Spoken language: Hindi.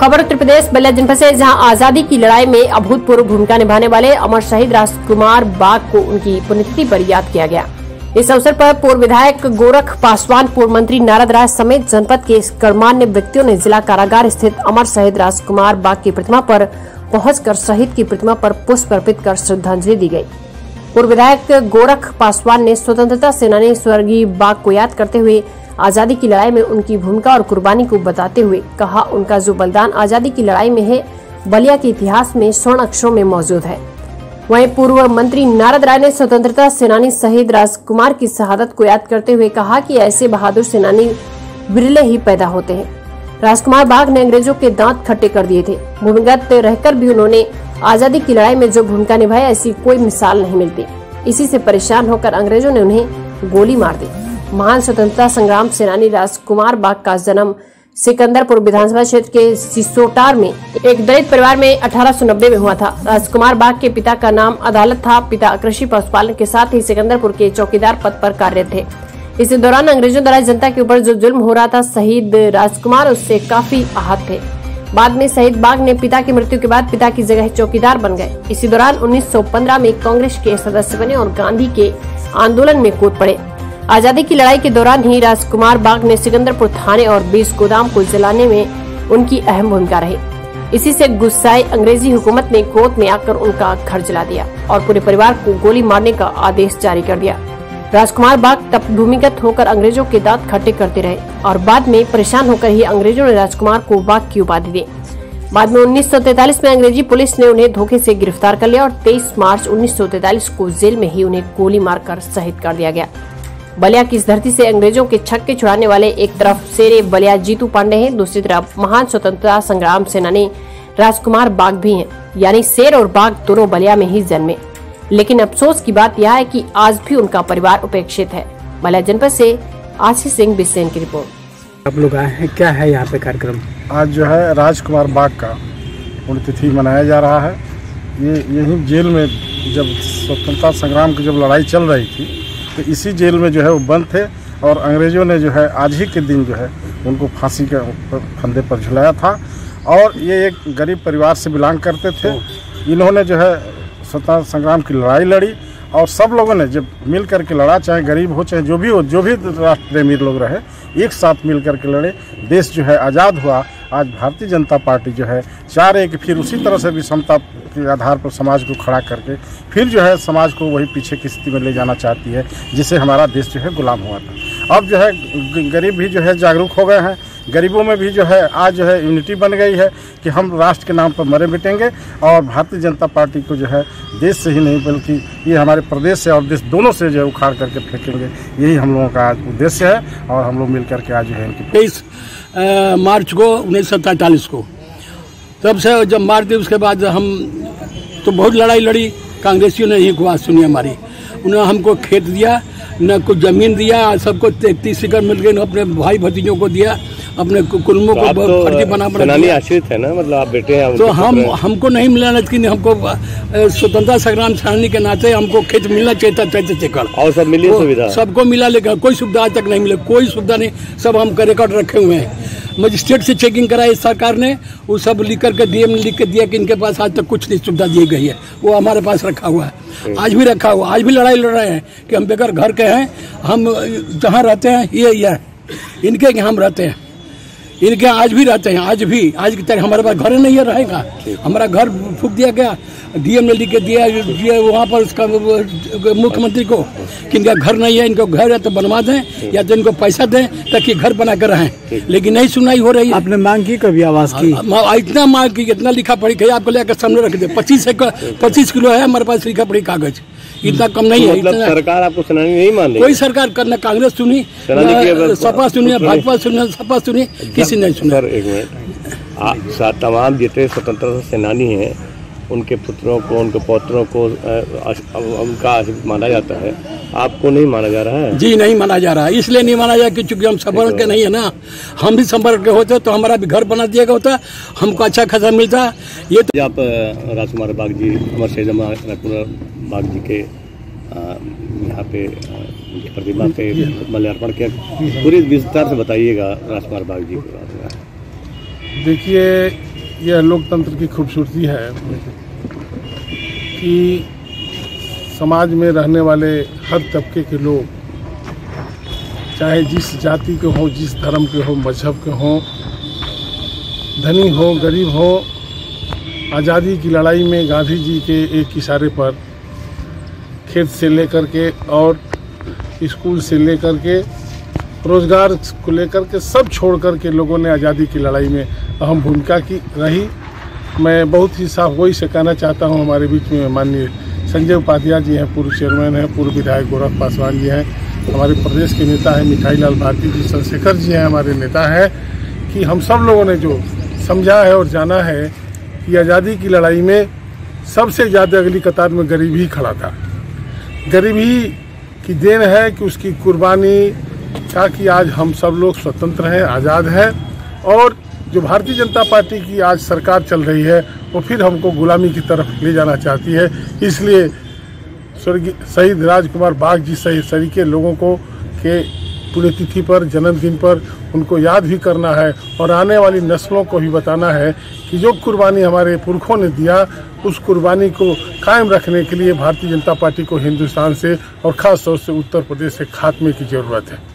खबर उत्तर प्रदेश बलिया जनपद से, जहां आजादी की लड़ाई में अभूतपूर्व भूमिका निभाने वाले अमर शहीद राजकुमार बाग को उनकी पुण्यतिथि पर याद किया गया। इस अवसर पर पूर्व विधायक गोरख पासवान, पूर्व मंत्री नारद राय समेत जनपद के गणमान्य व्यक्तियों ने जिला कारागार स्थित अमर शहीद राजकुमार बाग की प्रतिमा पर पहुंचकर शहीद की प्रतिमा पर पुष्प अर्पित कर श्रद्धांजलि दी गई। पूर्व विधायक गोरख पासवान ने स्वतंत्रता सेनानी स्वर्गीय बाग को याद करते हुए आजादी की लड़ाई में उनकी भूमिका और कुर्बानी को बताते हुए कहा, उनका जो बलिदान आजादी की लड़ाई में है, बलिया के इतिहास में स्वर्ण अक्षरों में मौजूद है। वहीं पूर्व मंत्री नारद राय ने स्वतंत्रता सेनानी शहीद राजकुमार की शहादत को याद करते हुए कहा कि ऐसे बहादुर सेनानी विरले ही पैदा होते हैं। राजकुमार बाग ने अंग्रेजों के दांत खट्टे कर दिए थे। भूमिगत रहकर भी उन्होंने आजादी की लड़ाई में जो भूमिका निभाई, ऐसी कोई मिसाल नहीं मिलती। इसी से परेशान होकर अंग्रेजों ने उन्हें गोली मार दी। महान स्वतंत्रता संग्राम सेनानी राजकुमार बाग का जन्म सिकंदरपुर विधानसभा क्षेत्र के सिसोटार में एक दलित परिवार में 1890 में हुआ था। राजकुमार बाग के पिता का नाम अदालत था। पिता कृषि पशुपालन के साथ ही सिकंदरपुर के चौकीदार पद पर कार्यरत थे। इसी दौरान अंग्रेजों द्वारा जनता के ऊपर जो जुल्म हो रहा था, शहीद राजकुमार उससे काफी आहत थे। बाद में शहीद बाग ने पिता की मृत्यु के बाद पिता की जगह चौकीदार बन गए। इसी दौरान 1915 में कांग्रेस के सदस्य बने और गांधी के आंदोलन में कूद पड़े। आजादी की लड़ाई के दौरान ही राजकुमार बाग ने सिकंदरपुर थाने और 20 गोदाम को जलाने में उनकी अहम भूमिका रही। इसी से गुस्साए अंग्रेजी हुकूमत ने क्रोध में आकर उनका घर जला दिया और पूरे परिवार को गोली मारने का आदेश जारी कर दिया। राजकुमार बाग तब भूमिगत होकर अंग्रेजों के दांत खट्टे करते रहे और बाद में परेशान होकर ही अंग्रेजों ने राजकुमार को बाग की उपाधि दी। बाद में 1943 में अंग्रेजी पुलिस ने उन्हें धोखे से गिरफ्तार कर लिया और 23 मार्च 1943 को जेल में ही उन्हें गोली मारकर शहीद कर दिया गया। बलिया की इस धरती से अंग्रेजों के छक्के छुड़ाने वाले एक तरफ शेरे बलिया जीतू पांडे हैं, दूसरी तरफ महान स्वतंत्रता संग्राम सेनानी राजकुमार बाग भी हैं। यानी शेर और बाग दोनों बलिया में ही जन्मे। लेकिन अफसोस की बात यह है कि आज भी उनका परिवार उपेक्षित है। बलिया जनपद से आशीष सिंह बिसेन की रिपोर्ट। आप लोग आए हैं, क्या है यहाँ पे कार्यक्रम? आज जो है राजकुमार बाग का पुण्यतिथि मनाया जा रहा है। ये यही जेल में जब स्वतंत्रता संग्राम की जब लड़ाई चल रही थी, तो इसी जेल में जो है वो बंद थे और अंग्रेज़ों ने जो है आज ही के दिन जो है उनको फांसी के फंदे पर झुलाया था। और ये एक गरीब परिवार से बिलोंग करते थे। इन्होंने जो है स्वतंत्रता संग्राम की लड़ाई लड़ी और सब लोगों ने जब मिल कर के लड़ा, चाहे गरीब हो चाहे जो भी राष्ट्र प्रेमी लोग रहे, एक साथ मिल कर के लड़े। देश जो है आज़ाद हुआ। आज भारतीय जनता पार्टी जो है चाह रही है कि फिर उसी तरह से विषमता के आधार पर समाज को खड़ा करके फिर जो है समाज को वही पीछे की स्थिति में ले जाना चाहती है, जिससे हमारा देश जो है गुलाम हुआ था। अब जो है गरीब भी जो है जागरूक हो गए हैं। गरीबों में भी जो है आज जो है यूनिटी बन गई है कि हम राष्ट्र के नाम पर मरे मिटेंगे और भारतीय जनता पार्टी को जो है देश से ही नहीं बल्कि ये हमारे प्रदेश से और देश दोनों से जो है उखाड़ करके फेंकेंगे। यही हम लोगों का आज उद्देश्य है और हम लोग मिल करके आज जो है 23 मार्च को 1947 को तब से जब मार दी, उसके बाद हम तो बहुत लड़ाई लड़ी। कांग्रेसियों ने यही बात सुनी हमारी। उन्होंने हमको खेत दिया, न कुछ जमीन दिया, सबको 33 एकड़ मिल गए, अपने भाई भतीजों को दिया, अपने कुलमों को फर्जी बना आश्रित है ना, मतलब आप बेटे हैं। तो हमको नहीं मिला, लेकिन हमको स्वतंत्रता संग्राम सेनानी के नाते हमको खेत मिलना चाहिए था 33 एकड़ और सब मिली सुविधा, सबको मिला, लेकिन कोई सुविधा आज तक नहीं मिले। कोई सुविधा नहीं, सब हम रिकॉर्ड रखे हुए हैं। मजिस्ट्रेट से चेकिंग कराई सरकार ने, वो सब लिख करके डीएम ने लिख के दिया कि इनके पास आज तक कुछ नहीं सुविधा दी गई है। वो हमारे पास रखा हुआ है, आज भी रखा हुआ। आज भी लड़ाई लड़ रहे हैं कि हम बेकार घर के हैं, हम जहाँ रहते हैं ये इनके यहाँ हम रहते हैं, इनके आज भी रहते हैं। आज की तरह हमारे पास घर नहीं रहेगा। हमारा घर फूक दिया गया, डीएम ने लिख के दिया वहाँ पर उसका मुख्यमंत्री को कि इनका घर नहीं है, इनको घर है तो बनवा दें या तो इनको पैसा दें ताकि घर बना कर रहें। लेकिन नहीं सुनाई हो रही है। आपने मांग की, कभी आवाज की? इतना मांग की, इतना लिखा पढ़ी कि आपको लेकर सामने रख दे। 25 किलो है हमारे पास लिखा पढ़ी कागज, इतना कम नहीं है। मतलब सरकार आपको सेनानी नहीं मान रही? कोई सरकार करना, कांग्रेस सुनी, सपा सुनी, भाजपा सुनी, सपा सुनी, किसी ने सुना। एक मिनट, तमाम जितने स्वतंत्रता सेनानी हैं उनके पुत्रों को, उनके पौत्रों को उनका आश्रित माना जाता है, आपको नहीं माना जा रहा है? जी नहीं माना जा रहा है। इसलिए नहीं माना जा रहा कि चूंकि हम संभल के नहीं है ना। हम भी संभल के होते तो हमारा भी घर बना दिया गया होता, हमको अच्छा खासा मिलता। ये तो आप राजकुमार बाग जी, अमर शहीद राजकुमार बाग जी के यहाँ पे प्रतिमा पे माल्यार्पण किया। पूरी विस्तार से बताइएगा राजकुमार बाग जी के बारे में। देखिए, यह लोकतंत्र की खूबसूरती है कि समाज में रहने वाले हर तबके के लोग, चाहे जिस जाति के हों, जिस धर्म के हों, मजहब के हों, धनी हो गरीब हो, आज़ादी की लड़ाई में गांधी जी के एक इशारे पर खेत से लेकर के और स्कूल से लेकर के रोजगार को लेकर के सब छोड़ कर के लोगों ने आज़ादी की लड़ाई में अहम भूमिका की रही। मैं बहुत ही साफ वही से कहना चाहता हूं, हमारे बीच में माननीय संजय उपाध्याय जी हैं, पूर्व चेयरमैन हैं, पूर्व विधायक गोरख पासवान जी हैं, हमारे प्रदेश के नेता हैं मिठाई लाल भारती जी, चंद्रशेखर जी हैं, हमारे नेता हैं, कि हम सब लोगों ने जो समझा है और जाना है कि आज़ादी की लड़ाई में सबसे ज़्यादा अगली कतार में गरीब ही खड़ा था। गरीब ही की देन है कि उसकी कुर्बानी का कि आज हम सब लोग स्वतंत्र हैं, आज़ाद हैं, और जो भारतीय जनता पार्टी की आज सरकार चल रही है वो फिर हमको गुलामी की तरफ ले जाना चाहती है। इसलिए स्वर्गीय शहीद राजकुमार बाग जी सहित सभी लोगों को के पुण्यतिथि पर, जन्मदिन पर उनको याद भी करना है और आने वाली नस्लों को भी बताना है कि जो कुर्बानी हमारे पुरखों ने दिया, उस कुर्बानी को कायम रखने के लिए भारतीय जनता पार्टी को हिंदुस्तान से और ख़ास तौर से उत्तर प्रदेश से खात्मे की ज़रूरत है।